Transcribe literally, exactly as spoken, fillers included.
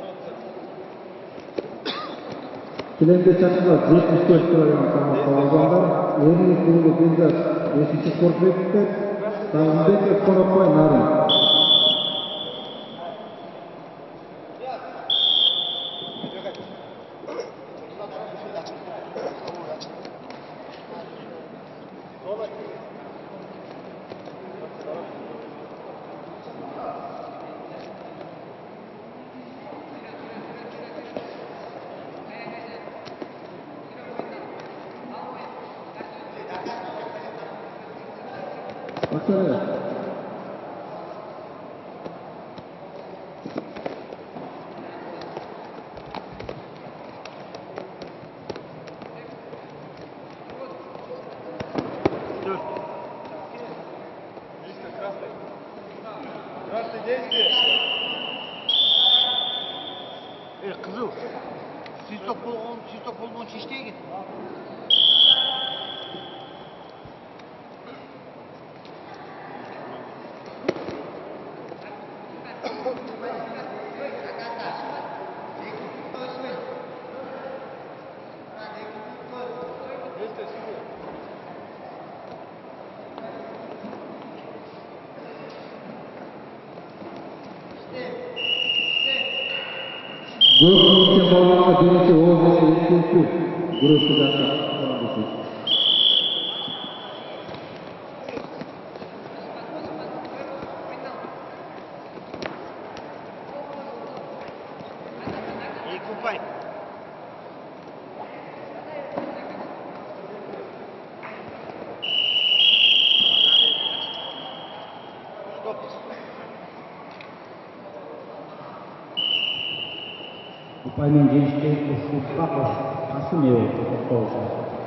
Килемге чакырга жетимиш төрт килограмм салмакта болгондар Эмиль клубу Бендер бешинчи корпусте Сагынбеков Коропой Нарын. Başarı. Красный действие. Эй, кызыл. Свисток болгон, свисток болгон иштейгин. Gördüğünüzde bağlamda birisi oğuzları ilk Burası da И купай. Стоп. Упаймен жеңишке ушунча касым эбей токтогуш.